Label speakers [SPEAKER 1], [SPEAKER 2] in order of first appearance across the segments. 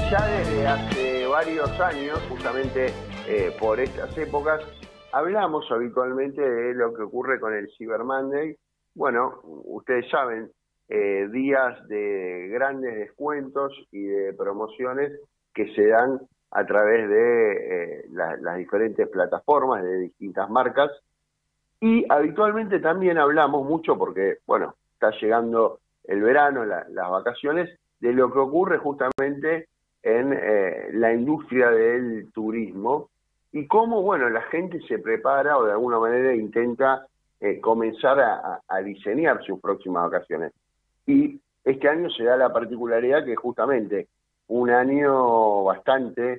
[SPEAKER 1] Ya desde hace varios años, justamente por estas épocas, hablamos habitualmente de lo que ocurre con el Cyber Monday. Bueno, ustedes saben, días de grandes descuentos y de promociones que se dan a través de las diferentes plataformas de distintas marcas. Y habitualmente también hablamos mucho porque, bueno, está llegando el verano, las vacaciones, de lo que ocurre justamente en la industria del turismo y cómo, bueno, la gente se prepara o de alguna manera intenta comenzar a diseñar sus próximas vacaciones. Y este año se da la particularidad que justamente un año bastante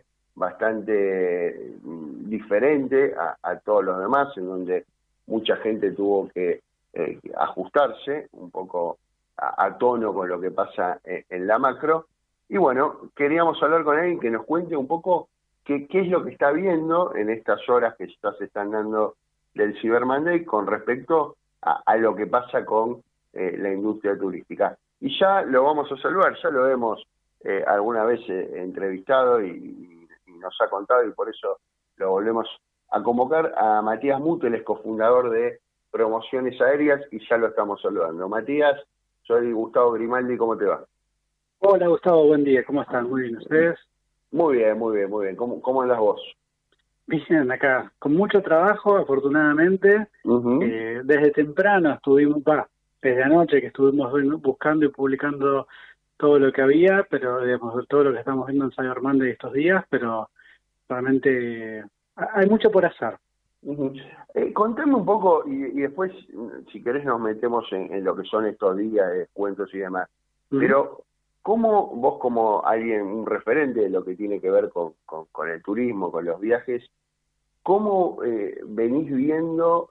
[SPEAKER 1] diferente a todos los demás, en donde mucha gente tuvo que ajustarse un poco a tono con lo que pasa en la macro. Y bueno, queríamos hablar con alguien que nos cuente un poco qué es lo que está viendo en estas horas que ya se están dando del Cyber Monday con respecto a lo que pasa con la industria turística. Y ya lo vamos a saludar, ya lo hemos alguna vez entrevistado y nos ha contado, y por eso lo volvemos a convocar a Matías Muto, el es cofundador de Promociones Aéreas, y ya lo estamos saludando. Matías, soy Gustavo Grimaldi, ¿cómo te va?
[SPEAKER 2] Hola Gustavo, buen día, ¿cómo están? Muy bien, ¿ustedes?
[SPEAKER 1] Muy bien, muy bien, muy bien. ¿Cómo andas vos?
[SPEAKER 2] Bien, acá, con mucho trabajo, afortunadamente. Desde temprano estuvimos, desde anoche que estuvimos buscando y publicando todo lo que había, pero digamos, todo lo que estamos viendo en Cyber Monday estos días, pero realmente hay mucho por hacer.
[SPEAKER 1] Contame un poco y después, si querés, nos metemos en lo que son estos días de descuentos y demás. Pero, ¿cómo vos, como alguien, un referente de lo que tiene que ver con el turismo, con los viajes, cómo venís viendo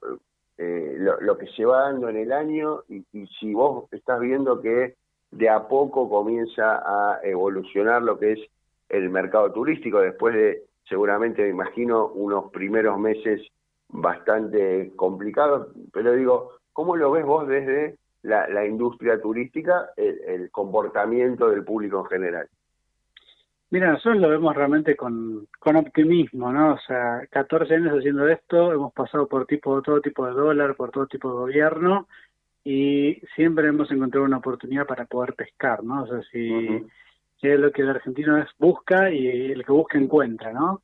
[SPEAKER 1] lo que se va dando en el año y si vos estás viendo que de a poco comienza a evolucionar lo que es el mercado turístico después de, seguramente, me imagino, unos primeros meses bastante complicados, pero digo, ¿cómo lo ves vos desde la industria turística, el comportamiento del público en general?
[SPEAKER 2] Mira, nosotros lo vemos realmente con optimismo, ¿no? O sea, 14 años haciendo esto, hemos pasado por todo tipo de dólar, por todo tipo de gobierno, y siempre hemos encontrado una oportunidad para poder pescar, ¿no? O sea, si es lo que el argentino busca y el que busca encuentra, ¿no?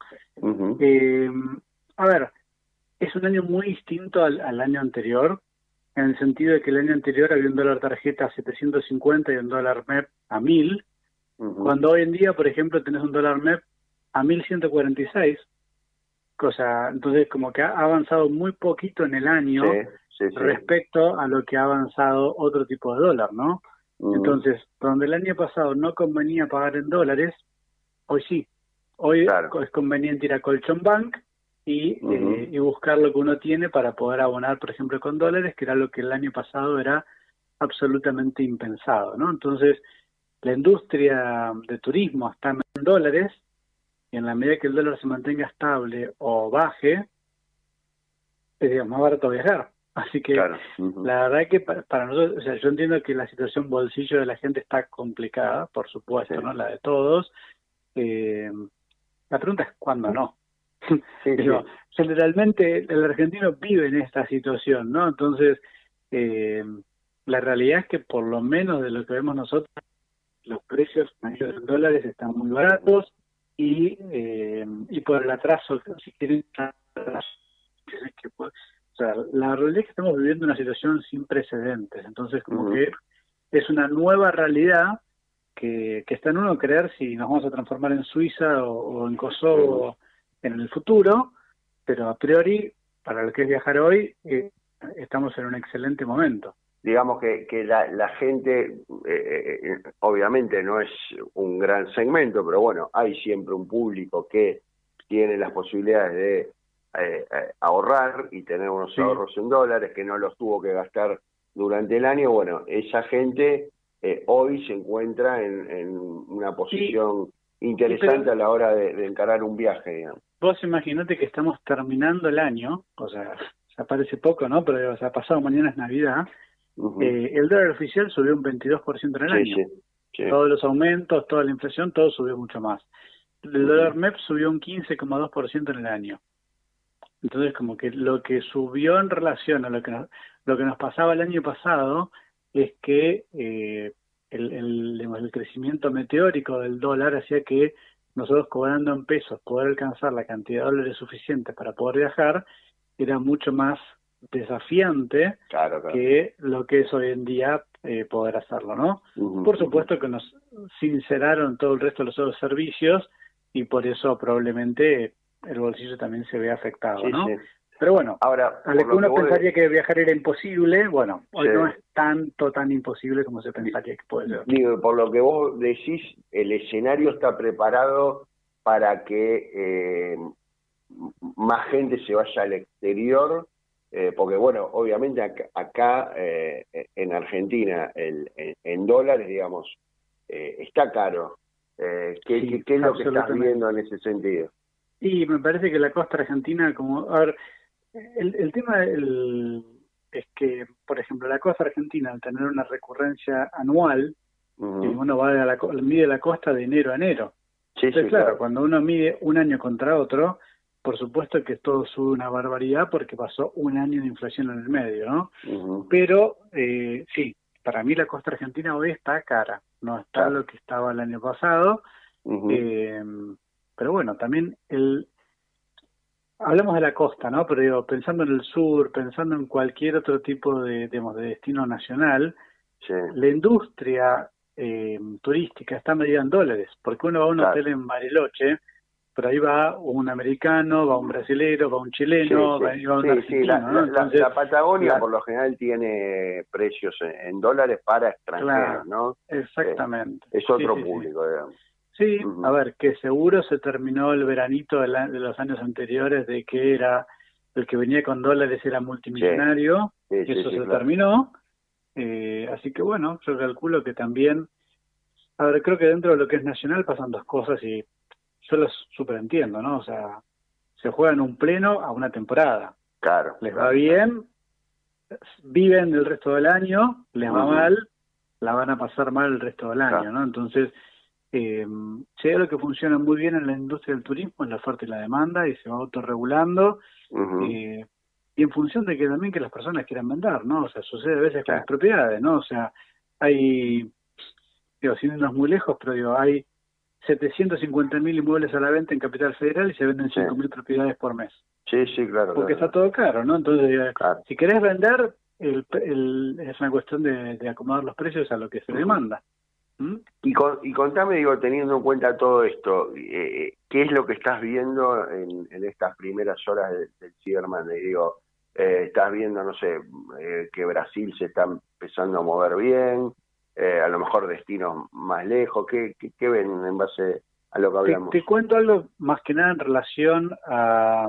[SPEAKER 2] A ver, es un año muy distinto al año anterior, en el sentido de que el año anterior había un dólar tarjeta a 750 y un dólar MEP a 1000, cuando hoy en día, por ejemplo, tenés un dólar MEP a 1146, entonces como que ha avanzado muy poquito en el año respecto a lo que ha avanzado otro tipo de dólar, ¿no? Entonces, donde el año pasado no convenía pagar en dólares, hoy sí. Hoy es conveniente ir a Colchón Bank y buscar lo que uno tiene para poder abonar, por ejemplo, con dólares, que era lo que el año pasado era absolutamente impensado, ¿no? Entonces, la industria de turismo está en dólares, y en la medida que el dólar se mantenga estable o baje, es más barato viajar. Así que la verdad que para nosotros, o sea, yo entiendo que la situación bolsillo de la gente está complicada, por supuesto, ¿no? La de todos. La pregunta es ¿cuándo no? Pero generalmente el argentino vive en esta situación, ¿no? Entonces, la realidad es que por lo menos de lo que vemos nosotros, los precios en dólares están muy baratos y por el atraso, si quieren, o sea, la realidad es que estamos viviendo una situación sin precedentes, entonces como que es una nueva realidad que está en uno creer si nos vamos a transformar en Suiza o en Kosovo en el futuro, pero a priori, para lo que es viajar hoy, estamos en un excelente momento.
[SPEAKER 1] Digamos que la gente, obviamente no es un gran segmento, pero bueno, hay siempre un público que tiene las posibilidades de ahorrar y tener unos ahorros en dólares, que no los tuvo que gastar durante el año. Bueno, esa gente hoy se encuentra en una posición interesante a la hora de encarar un viaje, digamos.
[SPEAKER 2] Vos imaginate que estamos terminando el año, o sea, ya parece poco, ¿no? Pero o sea, pasado mañana es Navidad. El dólar oficial subió un 22% en el año.
[SPEAKER 1] Sí.
[SPEAKER 2] Todos los aumentos, toda la inflación, todo subió mucho más. El dólar MEP subió un 15,2% en el año. Entonces, como que lo que subió en relación a lo que nos pasaba el año pasado es que digamos, el crecimiento meteórico del dólar hacía que nosotros cobrando en pesos, poder alcanzar la cantidad de dólares suficiente para poder viajar, era mucho más desafiante
[SPEAKER 1] Claro.
[SPEAKER 2] que lo que es hoy en día poder hacerlo, ¿no? Por supuesto que nos sinceraron todo el resto de los otros servicios y por eso probablemente el bolsillo también se ve afectado, ¿no?
[SPEAKER 1] Sí.
[SPEAKER 2] Pero bueno,
[SPEAKER 1] ahora,
[SPEAKER 2] a lo que uno pensaría que viajar era imposible, bueno, hoy no es tan imposible como se pensaría que puede ser.
[SPEAKER 1] Digo, por lo que vos decís, el escenario está preparado para que más gente se vaya al exterior, porque bueno, obviamente acá en Argentina en dólares, digamos, está caro. ¿Qué es lo que estás viendo en ese sentido?
[SPEAKER 2] Y me parece que la costa argentina, como, a ver, el tema es que, por ejemplo, la costa argentina, al tener una recurrencia anual, uno va mide la costa de enero a enero. Entonces, claro, cuando uno mide un año contra otro, por supuesto que todo sube una barbaridad porque pasó un año de inflación en el medio, ¿no? Pero, sí, para mí la costa argentina hoy está cara, no está lo que estaba el año pasado. Pero bueno, también hablamos de la costa, ¿no? Pero digo, pensando en el sur, pensando en cualquier otro tipo de destino nacional, la industria turística está medida en dólares, porque uno va a un hotel en Bariloche, pero ahí va un americano, va un brasilero, va un chileno, va un argentino, ¿no? Entonces,
[SPEAKER 1] la Patagonia por lo general tiene precios en dólares para extranjeros, ¿no?
[SPEAKER 2] Exactamente.
[SPEAKER 1] Es otro público, digamos.
[SPEAKER 2] Sí, a ver, que seguro se terminó el veranito de los años anteriores de que era el que venía con dólares era multimillonario, y eso se terminó. Así que bueno, yo calculo que también, a ver, creo que dentro de lo que es nacional pasan dos cosas y yo las superentiendo, ¿no? O sea, se juegan un pleno a una temporada.
[SPEAKER 1] Claro.
[SPEAKER 2] Les va bien, viven el resto del año, les va mal, la van a pasar mal el resto del año, ¿no? Entonces, si hay algo que funciona muy bien en la industria del turismo es la oferta y la demanda y se va autorregulando y en función de que también que las personas quieran vender, ¿no? O sea, sucede a veces con las propiedades, ¿no? O sea, hay, digo, sin irnos muy lejos, pero digo, hay 750.000 inmuebles a la venta en Capital Federal y se venden 5.000 propiedades por mes.
[SPEAKER 1] Sí, claro.
[SPEAKER 2] Porque está todo caro, ¿no? Entonces, si querés vender, es una cuestión de acomodar los precios a lo que se demanda.
[SPEAKER 1] Y contame, digo, teniendo en cuenta todo esto, ¿qué es lo que estás viendo en estas primeras horas del Cyber Monday? Digo, estás viendo, no sé, que Brasil se está empezando a mover bien, a lo mejor destinos más lejos. ¿Qué ven en base a lo que hablamos?
[SPEAKER 2] Te cuento algo más que nada en relación a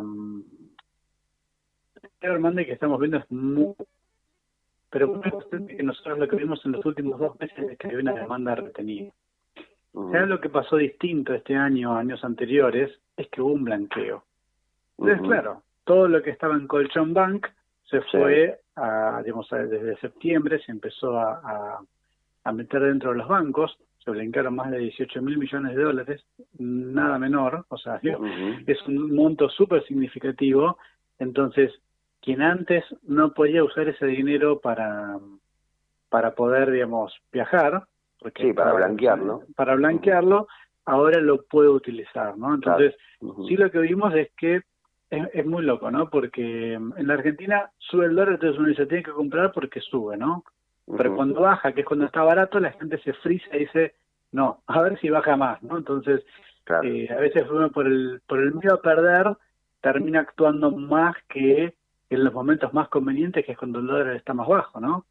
[SPEAKER 2] el Cyber Monday que estamos viendo es muy... Pero una cuestión que nosotros lo que vimos en los últimos 2 meses es que hay una demanda retenida. ¿Sabes lo que pasó distinto este año, años anteriores? Es que hubo un blanqueo. Entonces, claro, todo lo que estaba en Colchón Bank se fue, digamos, desde septiembre se empezó a meter dentro de los bancos, se blanquearon más de 18.000 millones de dólares, nada menor, o sea, es un monto súper significativo. Entonces, quien antes no podía usar ese dinero para poder, digamos, viajar, porque
[SPEAKER 1] para blanquearlo.
[SPEAKER 2] Para blanquearlo, ahora lo puede utilizar, ¿no? Entonces, sí lo que vimos es que es muy loco, ¿no? Porque en la Argentina sube el dólar, entonces uno dice, tiene que comprar porque sube, ¿no? Pero cuando baja, que es cuando está barato, la gente se frisa y dice, no, a ver si baja más, ¿no? Entonces, a veces uno por el miedo a perder, termina actuando más que en los momentos más convenientes, que es cuando el dólar está más bajo, ¿no?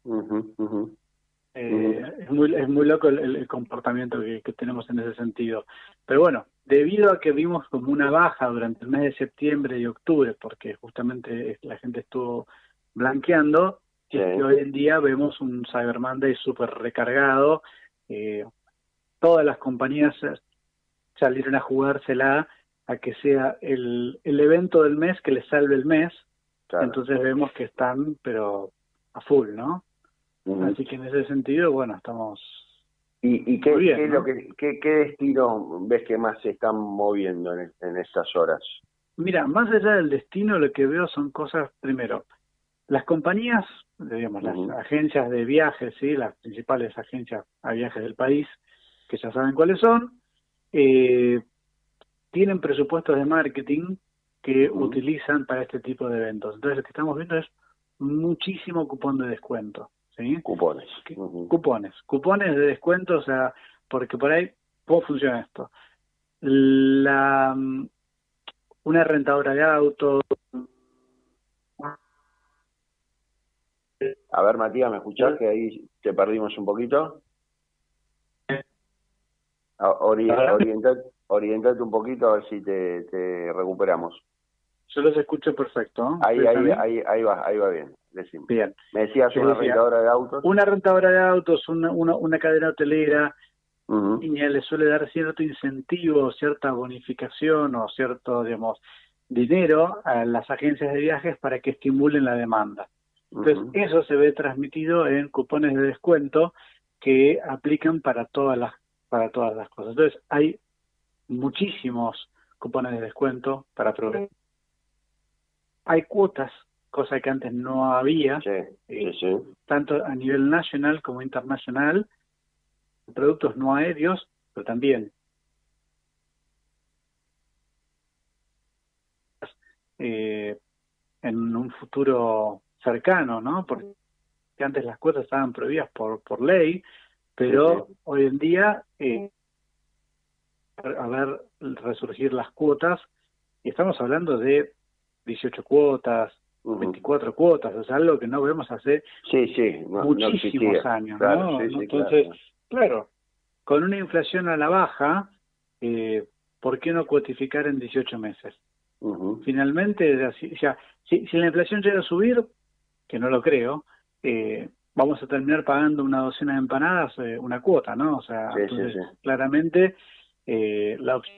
[SPEAKER 2] Es muy loco el comportamiento que tenemos en ese sentido. Pero bueno, debido a que vimos como una baja durante el mes de septiembre y octubre, porque justamente la gente estuvo blanqueando, es que hoy en día vemos un Cyber Monday súper recargado. Todas las compañías salieron a jugársela a que sea el evento del mes que les salve el mes. Entonces vemos que están, pero a full, ¿no? Así que en ese sentido, bueno, estamos
[SPEAKER 1] ¿Y
[SPEAKER 2] muy bien,
[SPEAKER 1] qué es
[SPEAKER 2] ¿no?
[SPEAKER 1] lo qué destino ves que más se están moviendo en estas horas?
[SPEAKER 2] Mira, más allá del destino, lo que veo son cosas, primero, las compañías, digamos, las
[SPEAKER 1] Ujú,
[SPEAKER 2] agencias de viajes, ¿sí? Las principales agencias a viajes del país, que ya saben cuáles son, eh, tienen presupuestos de marketing que
[SPEAKER 1] ujú.
[SPEAKER 2] utilizan para este tipo de eventos. Entonces, lo que estamos viendo es muchísimo cupón de descuento, ¿sí?
[SPEAKER 1] Cupones.
[SPEAKER 2] ¿Qué?
[SPEAKER 1] Ujú,
[SPEAKER 2] Cupones de descuento, o sea, porque por ahí, ¿cómo funciona esto? La, una rentadora de autos.
[SPEAKER 1] A ver, Matías, ¿me escuchás? Que ahí te perdimos un poquito. Orientate un poquito a ver si te recuperamos.
[SPEAKER 2] Yo los escucho perfecto, ¿no?
[SPEAKER 1] Ahí,
[SPEAKER 2] ¿Ustedes a
[SPEAKER 1] ahí,
[SPEAKER 2] mí?
[SPEAKER 1] ahí, ahí va bien, decime.
[SPEAKER 2] Bien.
[SPEAKER 1] Me decías
[SPEAKER 2] Les
[SPEAKER 1] una
[SPEAKER 2] decía,
[SPEAKER 1] rentadora de autos.
[SPEAKER 2] una rentadora de autos, una cadena hotelera,
[SPEAKER 1] Ujú,
[SPEAKER 2] línea le suele dar cierto incentivo, cierta bonificación o cierto, digamos, dinero a las agencias de viajes para que estimulen la demanda. Entonces,
[SPEAKER 1] ujú.
[SPEAKER 2] eso se ve transmitido en cupones de descuento que aplican para todas las cosas. Entonces, hay muchísimos cupones de descuento para aprovechar. Hay cuotas, cosa que antes no había,
[SPEAKER 1] Sí, sí,
[SPEAKER 2] eh,
[SPEAKER 1] sí.
[SPEAKER 2] tanto a nivel nacional como internacional, productos no aéreos, pero también eh, en un futuro cercano, ¿no? Porque antes las cuotas estaban prohibidas por ley,
[SPEAKER 1] Sí, sí.
[SPEAKER 2] pero hoy en día, a ver resurgir las cuotas, y estamos hablando de 18 cuotas,
[SPEAKER 1] Ujú.
[SPEAKER 2] 24 cuotas, o sea, algo que no vemos hace
[SPEAKER 1] Sí, sí, no
[SPEAKER 2] muchísimos
[SPEAKER 1] existía.
[SPEAKER 2] años,
[SPEAKER 1] Claro,
[SPEAKER 2] ¿no?
[SPEAKER 1] sí, sí, claro.
[SPEAKER 2] Entonces, claro, con una inflación a la baja, ¿por qué no cuotificar en 18 meses?
[SPEAKER 1] Ujú.
[SPEAKER 2] Finalmente, si la inflación llega a subir, que no lo creo, vamos a terminar pagando una docena de empanadas, una cuota, ¿no? O sea,
[SPEAKER 1] Sí, sí,
[SPEAKER 2] entonces,
[SPEAKER 1] sí.
[SPEAKER 2] claramente, la opción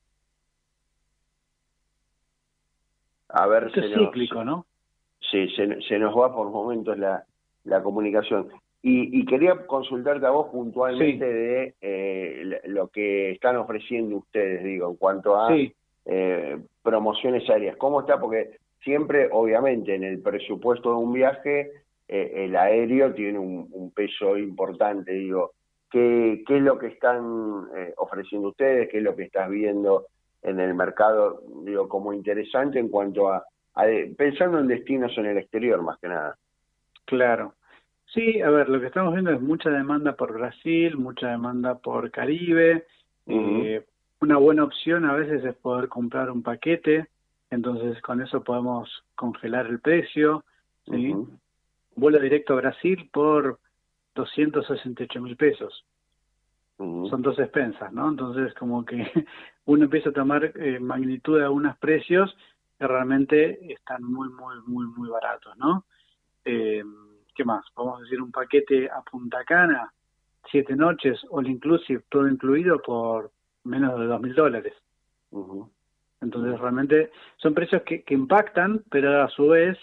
[SPEAKER 1] A ver,
[SPEAKER 2] es cíclico, ¿no?
[SPEAKER 1] sí, se nos va por momentos la comunicación. Y quería consultarte a vos puntualmente
[SPEAKER 2] Sí,
[SPEAKER 1] de lo que están ofreciendo ustedes, digo, en cuanto a
[SPEAKER 2] sí,
[SPEAKER 1] promociones aéreas. ¿Cómo está? Porque siempre, obviamente, en el presupuesto de un viaje, el aéreo tiene un peso importante, digo. ¿Qué es lo que están ofreciendo ustedes? ¿Qué es lo que estás viendo en el mercado, digo, como interesante en cuanto pensando en destinos en el exterior más que nada?
[SPEAKER 2] claro. Sí, a ver, lo que estamos viendo es mucha demanda por Brasil, mucha demanda por Caribe.
[SPEAKER 1] Ujú,
[SPEAKER 2] Eh, una buena opción a veces es poder comprar un paquete, entonces con eso podemos congelar el precio, ¿sí?
[SPEAKER 1] ujú,
[SPEAKER 2] Vuelo directo a Brasil por 268.000 pesos.
[SPEAKER 1] ujú.
[SPEAKER 2] Son dos expensas, ¿no? Entonces como que uno empieza a tomar magnitud de algunos precios que realmente están muy, muy, muy, muy baratos, ¿no? Eh, ¿Qué más? Vamos a decir un paquete a Punta Cana, 7 noches, all inclusive, todo incluido por menos de $2.000.
[SPEAKER 1] Ujú,
[SPEAKER 2] Entonces
[SPEAKER 1] ujú.
[SPEAKER 2] realmente son precios que impactan, pero a su vez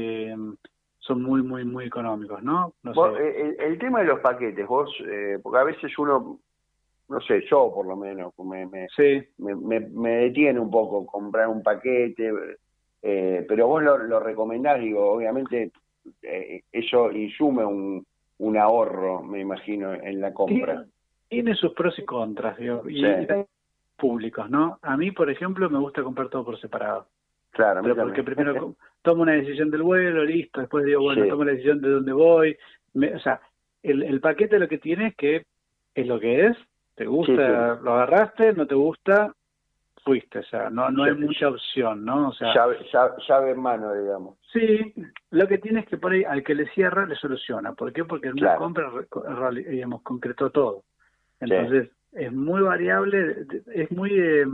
[SPEAKER 2] son muy, muy, muy económicos, ¿no? No sé.
[SPEAKER 1] El tema de los paquetes, vos, porque a veces uno, no sé, yo por lo menos,
[SPEAKER 2] Sí,
[SPEAKER 1] me detiene un poco comprar un paquete, pero vos lo recomendás, digo, obviamente eso insume un ahorro, me imagino, en la compra.
[SPEAKER 2] tiene, tiene sus pros y contras, digo,
[SPEAKER 1] Sí,
[SPEAKER 2] y públicos, ¿no? A mí, por ejemplo, me gusta comprar todo por separado.
[SPEAKER 1] claro, a mí
[SPEAKER 2] Pero porque
[SPEAKER 1] también.
[SPEAKER 2] primero tomo una decisión del vuelo, listo, después digo, bueno,
[SPEAKER 1] Sí,
[SPEAKER 2] tomo la decisión de dónde voy, o sea, el paquete lo que tiene es que es lo que es, te
[SPEAKER 1] sí, sí.
[SPEAKER 2] gusta, lo agarraste, no te gusta, fuiste, o sea, no hay
[SPEAKER 1] Ya-
[SPEAKER 2] mucha opción, ¿no? O sea,
[SPEAKER 1] llave en mano, digamos.
[SPEAKER 2] sí, lo que tiene es que por ahí al que le cierra le soluciona, ¿por qué? Porque en una
[SPEAKER 1] Claro,
[SPEAKER 2] compra, digamos, concretó todo,
[SPEAKER 1] sí.
[SPEAKER 2] entonces es muy variable, es muy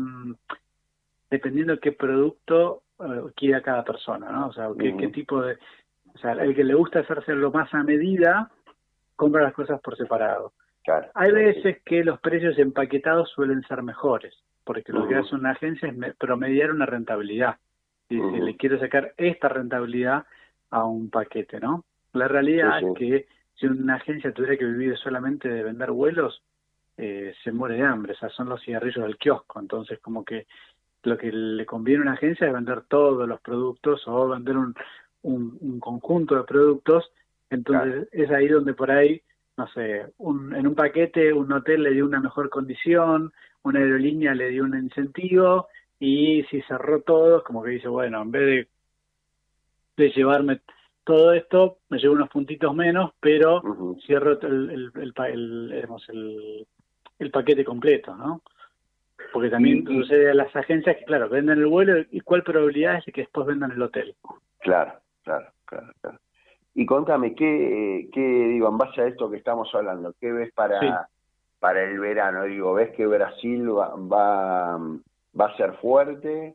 [SPEAKER 2] dependiendo de qué producto quiera cada persona, ¿no? O sea, qué
[SPEAKER 1] Ujú,
[SPEAKER 2] tipo de... O sea, el que le gusta hacerse lo más a medida, compra las cosas por separado.
[SPEAKER 1] claro,
[SPEAKER 2] Hay
[SPEAKER 1] sí, sí.
[SPEAKER 2] veces que los precios empaquetados suelen ser mejores, porque lo que
[SPEAKER 1] Ujú,
[SPEAKER 2] hace una agencia es promediar una rentabilidad. Y si le
[SPEAKER 1] ujú,
[SPEAKER 2] quiere sacar esta rentabilidad a un paquete, ¿no? La
[SPEAKER 1] sí,
[SPEAKER 2] realidad
[SPEAKER 1] sí.
[SPEAKER 2] es que si una agencia tuviera que vivir solamente de vender vuelos, se muere de hambre, o sea, son los cigarrillos del kiosco. Entonces, como que lo que le conviene a una agencia es vender todos los productos o vender un conjunto de productos. Entonces, es ahí donde por ahí, no sé, en un paquete un hotel le dio una mejor condición, una aerolínea le dio un incentivo, y si cerró todo, como que dice, bueno, en vez de llevarme todo esto, me llevo unos puntitos menos, pero cierro digamos, el paquete completo, ¿no? Porque también sucede a las agencias que, claro, venden el vuelo, y cuál probabilidad es de que después vendan el hotel.
[SPEAKER 1] Claro. Y contame, ¿qué digo, en base a esto que estamos hablando, qué ves para el verano? Digo, ¿ves que Brasil va a ser fuerte?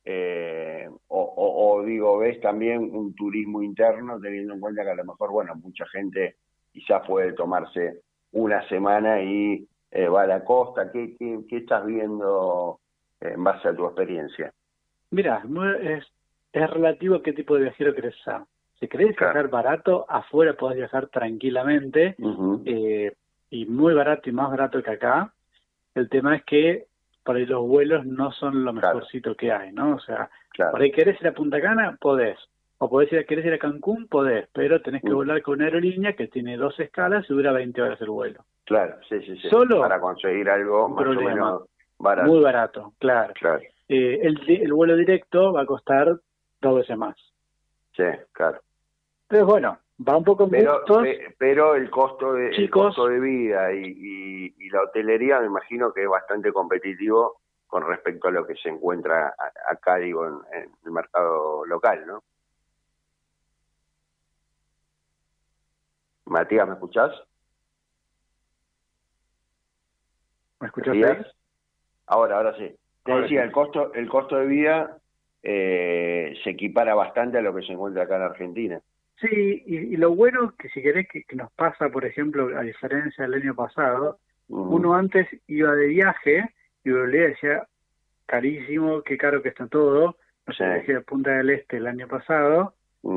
[SPEAKER 1] O digo, ¿ves también un turismo interno, teniendo en cuenta que a lo mejor, bueno, mucha gente quizás puede tomarse una semana y va a la costa? ¿Qué estás viendo en base a tu experiencia?
[SPEAKER 2] Mira, es relativo a qué tipo de viajero querés ser. Si querés viajar barato, afuera podés viajar tranquilamente, y muy barato y más barato que acá. El tema es que por ahí los vuelos no son lo mejorcito que hay, ¿no? O sea, por ahí querés ir a Punta Cana, podés. O querés ir a Cancún, podés, pero tenés que volar con una aerolínea que tiene 2 escalas y dura 20 horas el vuelo.
[SPEAKER 1] Claro, sí.
[SPEAKER 2] Solo
[SPEAKER 1] para conseguir algo más o menos barato.
[SPEAKER 2] Muy barato, claro. El vuelo directo va a costar 2 veces más.
[SPEAKER 1] Sí, claro.
[SPEAKER 2] Entonces, bueno, va un poco en gustos.
[SPEAKER 1] Pero el costo de vida y la hotelería me imagino que es bastante competitivo con respecto a lo que se encuentra acá, digo, en el mercado local, ¿no? Matías, ¿me escuchás?
[SPEAKER 2] ¿Me escuchás?
[SPEAKER 1] Ahora sí. Te decía, el costo de vida se equipara bastante a lo que se encuentra acá en Argentina.
[SPEAKER 2] Sí, y lo bueno que si querés que nos pasa, por ejemplo, a diferencia del año pasado, uno antes iba de viaje y volvía y decía, carísimo, qué caro que está todo. No sé, viajé a Punta del Este el año pasado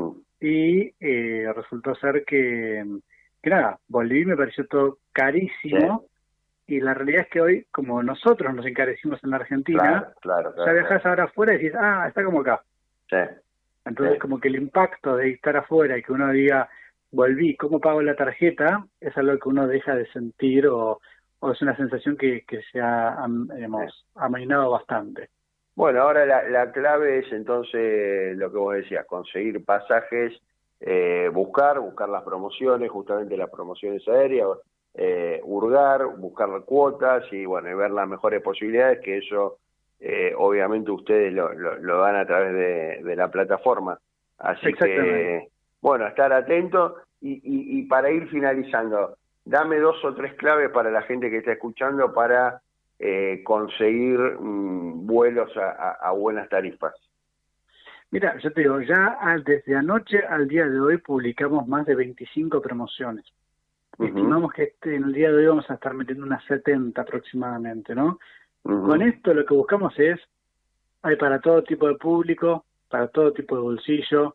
[SPEAKER 2] y resultó ser que nada, volví y me pareció todo carísimo. Y la realidad es que hoy, como nosotros nos encarecimos en la Argentina, ya viajás ahora afuera y decís, está como acá. Entonces, como que el impacto de estar afuera y que uno diga, volví, ¿cómo pago la tarjeta? Es algo que uno deja de sentir, o es una sensación que se ha, digamos, amainado bastante.
[SPEAKER 1] Bueno, ahora la clave es entonces lo que vos decías, conseguir pasajes, buscar las promociones, justamente las promociones aéreas, hurgar, buscar cuotas y bueno, y ver las mejores posibilidades, que eso obviamente ustedes lo dan a través de la plataforma. Así que, bueno, estar atento y para ir finalizando, dame 2 o 3 claves para la gente que está escuchando para conseguir vuelos a buenas tarifas.
[SPEAKER 2] Mira, yo te digo, ya desde anoche al día de hoy publicamos más de 25 promociones. Estimamos que en el día de hoy vamos a estar metiendo unas 70 aproximadamente, ¿no? Con esto lo que buscamos hay para todo tipo de público, para todo tipo de bolsillo,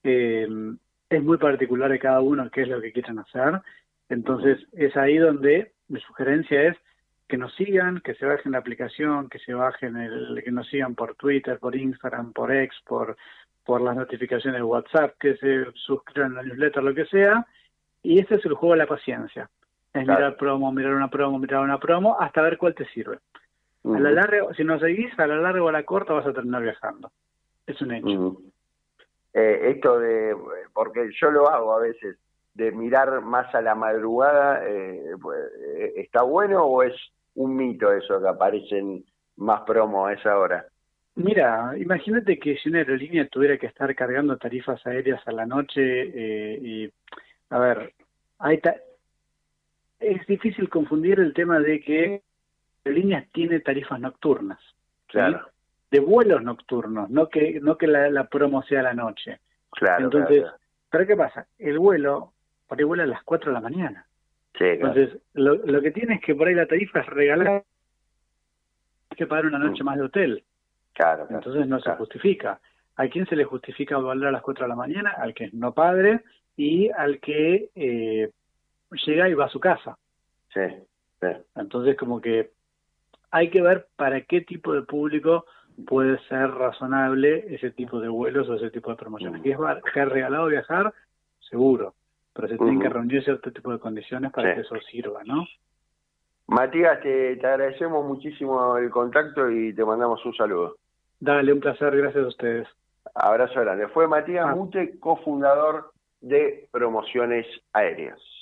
[SPEAKER 2] es muy particular de cada uno qué es lo que quieren hacer. Entonces es ahí donde mi sugerencia es que nos sigan, que se bajen la aplicación, que nos sigan por Twitter, por Instagram, por X, por las notificaciones de WhatsApp, que se suscriban a la newsletter, lo que sea. Y ese es el juego de la paciencia. Es mirar una promo, hasta ver cuál te sirve. A la larga, si no seguís, a la larga o a la corta vas a terminar viajando. Es un hecho.
[SPEAKER 1] Esto porque yo lo hago a veces, de mirar más a la madrugada, ¿está bueno o es un mito eso que aparecen más promos a esa hora?
[SPEAKER 2] Mira, imagínate que si una aerolínea tuviera que estar cargando tarifas aéreas a la noche, a ver, es difícil confundir el tema de que aerolíneas tiene tarifas nocturnas,
[SPEAKER 1] claro,
[SPEAKER 2] ¿sí? De vuelos nocturnos, no que la promo sea a la noche.
[SPEAKER 1] Claro.
[SPEAKER 2] Entonces, ¿pero qué pasa? El vuelo, por ahí vuela a las 4 de la mañana.
[SPEAKER 1] Sí, claro.
[SPEAKER 2] Entonces, lo que tiene es que por ahí la tarifa es regalada, hay que pagar una noche más de hotel.
[SPEAKER 1] Claro.
[SPEAKER 2] Entonces no se justifica. ¿A quién se le justifica volar a las 4 de la mañana? Al que es no padre y al que llega y va a su casa.
[SPEAKER 1] Sí. Sí.
[SPEAKER 2] Entonces, como que hay que ver para qué tipo de público puede ser razonable ese tipo de vuelos o ese tipo de promociones. Que es regalado viajar, seguro, pero se tienen que reunir cierto tipo de condiciones para que eso sirva, ¿no?
[SPEAKER 1] Matías, te agradecemos muchísimo el contacto y te mandamos un saludo.
[SPEAKER 2] Dale, un placer, gracias a ustedes.
[SPEAKER 1] Abrazo grande. Fue Matías Mute, cofundador de Promociones Aéreas.